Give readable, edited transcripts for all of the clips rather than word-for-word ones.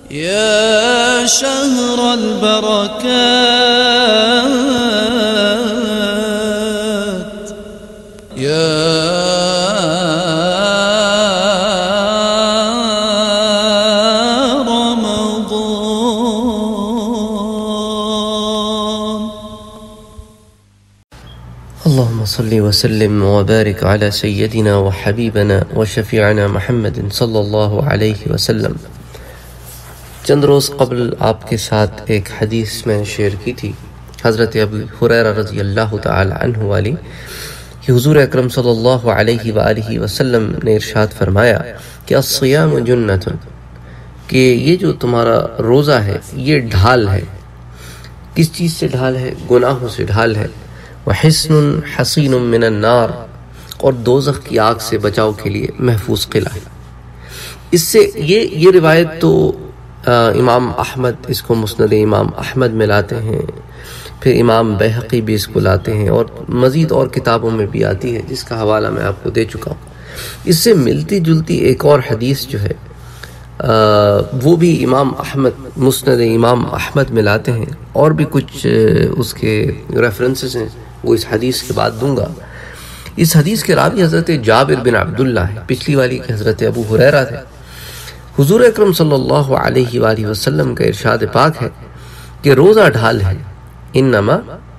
يا شهر البركات يا اللهم صل وسلم وبارك على سيدنا وحبيبنا وشفيعنا محمد صلی اللہ علیہ وسلم۔ چند روز قبل آپ کے ساتھ ایک حدیث میں شیئر کی تھی حضرت ابو ہریرہ رضی اللہ تعالی عنہ والی، کہ حضور اکرم صلی اللہ علیہ وآلہ وسلم نے ارشاد فرمایا کہ الصیام جنۃ، کہ یہ جو تمہارا روزہ ہے یہ ڈھال ہے۔ کس چیز سے ڈھال ہے؟ گناہوں سے ڈھال ہے۔ وحصن حصین من النار، اور دوزخ کی آگ سے بچاؤ کے لیے محفوظ قلعہ ہے۔ اس سے یہ روایت تو امام احمد اس کو مسند امام احمد میں لاتے ہیں، پھر امام بیہقی بھی اس کو لاتے ہیں، اور مزید اور کتابوں میں بھی آتی ہے جس کا حوالہ میں آپ کو دے چکا ہوں۔ اس سے ملتی جلتی ایک اور حدیث جو ہے وہ بھی امام احمد مسند امام احمد میں لاتے ہیں، اور بھی کچھ اس کے ریفرنسز ہیں وہ اس حدیث کے بعد دوں گا۔ اس حدیث کے راوی حضرت جابر بن عبداللہ ہے، پچھلی والی کے حضرت ابو ہریرہ تھے۔ حضور اکرم صلی اللہ علیہ وآلہ وسلم کا ارشاد پاک ہے کہ روزہ ڈھال ہے، انما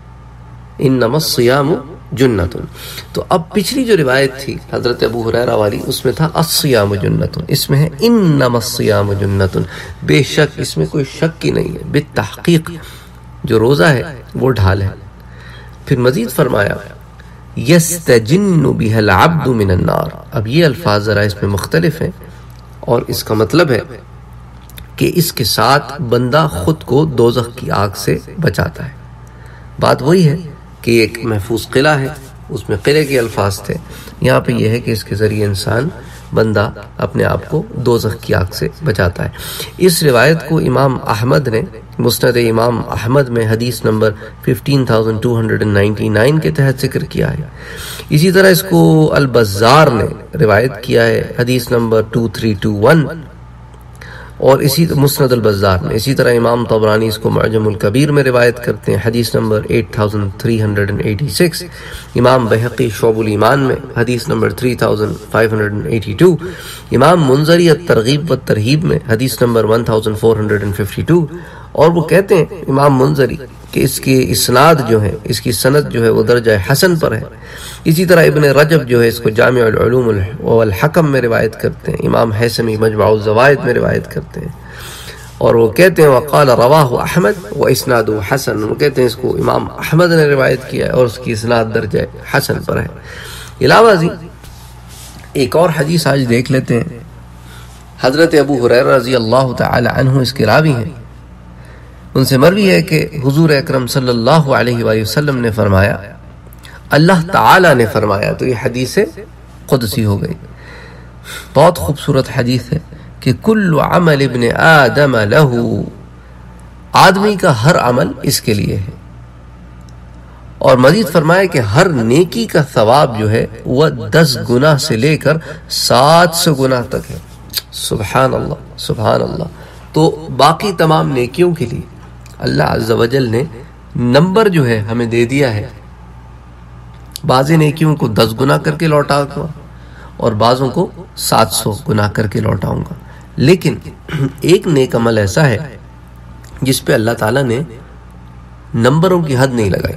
الصیام جنۃ۔ تو اب پچھلی جو روایت تھی حضرت ابو ہریرہ والی، اس میں تھا الصیام جنۃ، اس میں ہے انما الصیام جنۃ، بے شک اس میں کوئی شک ہی نہیں ہے، بالتحقیق جو روزہ ہے وہ ڈھال ہے۔ پھر مزید فرمایا یستجن بها العبد من النار۔ اب یہ الفاظ ذرا اس میں مختلف ہیں، اور اس کا مطلب ہے کہ اس کے ساتھ بندہ خود کو دوزخ کی آگ سے بچاتا ہے۔ بات وہی ہے کہ ایک محفوظ قلعہ ہے، اس میں قلعے کے الفاظ تھے، یہاں پہ یہ ہے کہ اس کے ذریعے انسان بندہ اپنے آپ کو دوزخ کی آگ سے بچاتا ہے۔ اس روایت کو امام احمد نے مسند امام احمد میں حدیث نمبر 15299 کے تحت ذکر کیا ہے۔ اسی طرح اس کو البزار نے روایت کیا ہے حدیث نمبر 2321، اور اسی مسند البزار میں۔ اسی طرح امام طبرانی اس کو معجم الکبیر میں روایت کرتے ہیں حدیث نمبر 8386، امام بیہقی شعب الایمان میں حدیث نمبر 3582، امام منذری الترغیب والترہیب میں حدیث نمبر 1452، اور وہ کہتے ہیں امام منذری کہ اس کی اسناد جو ہے، اس کی سند جو ہے وہ درجہ حسن پر ہے۔ اسی طرح ابن رجب جو ہے اس کو جامع العلوم والحکم میں روایت کرتے ہیں، امام حیثمی مجمع الزوائد میں روایت کرتے ہیں، اور وہ کہتے ہیں وقال رواہ احمد واسنادہ حسن، وہ کہتے ہیں اس کو امام احمد نے روایت کیا ہے اور اس کی اسناد درجہ حسن پر ہے۔ علاوہ ازیں ایک اور حدیث آج دیکھ لیتے ہیں۔ حضرت ابو ہریرہ رضی اللہ تعالی عنہ اس کے راوی ہیں، ان سے مروی ہے کہ حضور اکرم صلی اللہ علیہ وآلہ وسلم نے فرمایا، اللہ تعالی نے فرمایا، تو یہ حدیث قدسی ہو گئی۔ بہت خوبصورت حدیث ہے کہ کل عمل ابن آدم لہ، آدمی کا ہر عمل اس کے لیے ہے، اور مزید فرمایا کہ ہر نیکی کا ثواب جو ہے وہ 10 گناہ سے لے کر 700 گناہ تک ہے۔ سبحان اللہ سبحان اللہ۔ تو باقی تمام نیکیوں کے لیے اللہ عز و جل نے نمبر جو ہے ہمیں دے دیا ہے، بعض نیکیوں کو 10 گنا کر کے لوٹاؤں گا اور بعضوں کو 700 گنا کر کے لوٹاؤں گا، لیکن ایک نیک عمل ایسا ہے جس پہ اللہ تعالیٰ نے نمبروں کی حد نہیں لگائی،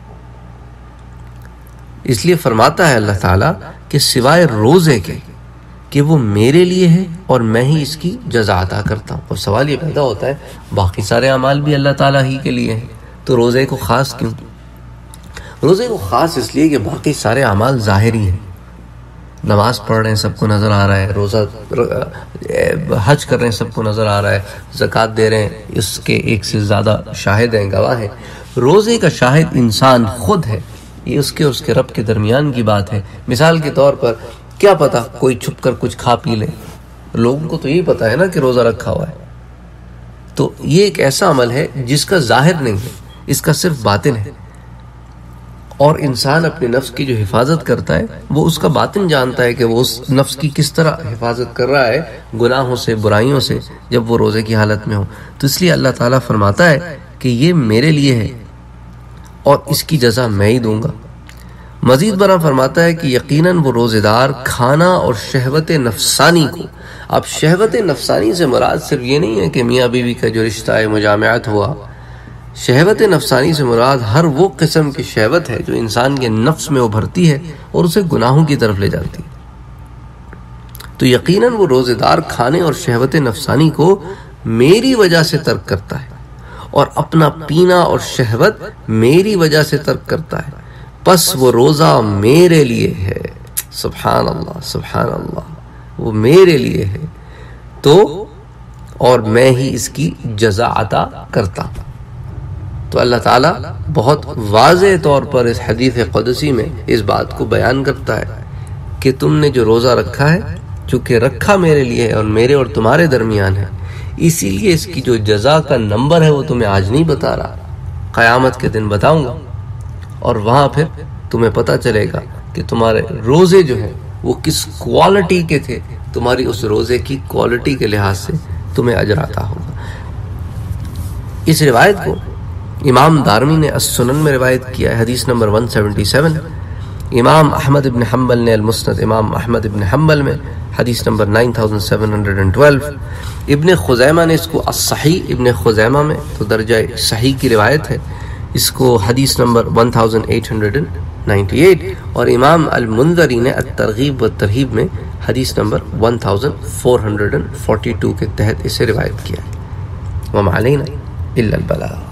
اس لیے فرماتا ہے اللہ تعالیٰ کہ سوائے روزے کے کہ وہ میرے لیے ہے اور میں ہی اس کی جزا عطا کرتا ہوں۔ اور سوال یہ پیدا ہوتا ہے باقی سارے اعمال بھی اللہ تعالیٰ ہی کے لیے ہیں، تو روزے کو خاص کیوں؟ روزے کو خاص اس لیے کہ باقی سارے اعمال ظاہری ہیں، نماز پڑھ رہے ہیں سب کو نظر آ رہا ہے، روزہ حج کر رہے ہیں سب کو نظر آ رہا ہے، زکوٰۃ دے رہے ہیں، اس کے ایک سے زیادہ شاہد ہیں، گواہ ہیں۔ روزے کا شاہد انسان خود ہے، یہ اس کے رب کے درمیان کی بات ہے۔ مثال کے طور پر کیا پتا کوئی چھپ کر کچھ کھا پی لے، لوگوں کو تو یہی پتا ہے نا کہ روزہ رکھا ہوا ہے، تو یہ ایک ایسا عمل ہے جس کا ظاہر نہیں ہے، اس کا صرف باطن ہے، اور انسان اپنے نفس کی جو حفاظت کرتا ہے وہ اس کا باطن جانتا ہے کہ وہ اس نفس کی کس طرح حفاظت کر رہا ہے گناہوں سے، برائیوں سے، جب وہ روزے کی حالت میں ہو۔ تو اس لیے اللہ تعالیٰ فرماتا ہے کہ یہ میرے لیے ہے اور اس کی جزا میں ہی دوں گا۔ مزید برآں فرماتا ہے کہ یقیناً وہ روزے دار کھانا اور شہوت نفسانی کو، اب شہوت نفسانی سے مراد صرف یہ نہیں ہے کہ میاں بیوی کا جو رشتہ ہے مجامعت ہوا، شہوت نفسانی سے مراد ہر وہ قسم کی شہوت ہے جو انسان کے نفس میں ابھرتی ہے اور اسے گناہوں کی طرف لے جاتی ہے۔ تو یقیناً وہ روزے دار کھانے اور شہوت نفسانی کو میری وجہ سے ترک کرتا ہے اور اپنا پینا اور شہوت میری وجہ سے ترک کرتا ہے، پس وہ روزہ میرے لیے ہے۔ سبحان اللہ، سبحان اللہ، وہ میرے لیے ہے تو اور میں ہی اس کی جزا عطا کرتا ہوں۔ تو اللہ تعالیٰ بہت واضح طور پر اس حدیث قدسی میں اس بات کو بیان کرتا ہے کہ تم نے جو روزہ رکھا ہے، چونکہ رکھا میرے لیے ہے اور میرے اور تمہارے درمیان ہے، اسی لیے اس کی جو جزا کا نمبر ہے وہ تمہیں آج نہیں بتا رہا، قیامت کے دن بتاؤں گا، اور وہاں پھر تمہیں پتہ چلے گا کہ تمہارے روزے جو ہیں وہ کس کوالٹی کے تھے، تمہاری اس روزے کی کوالٹی کے لحاظ سے تمہیں اجر عطا ہوگا۔ اس روایت کو امام دارمی نے السنن میں روایت کیا ہے، حدیث نمبر 177۔ امام احمد ابن حنبل نے المسند امام احمد ابن حنبل میں حدیث نمبر 9712۔ ابن خزیمہ نے اس کو الصحیح ابن خزیمہ میں، تو درجہ صحیح کی روایت ہے، اس کو حدیث نمبر 1898، اور امام المنذری نے الترغیب والترہیب میں حدیث نمبر 1442 کے تحت اسے روایت کیا ہے۔ وما علینا الا البلاغ۔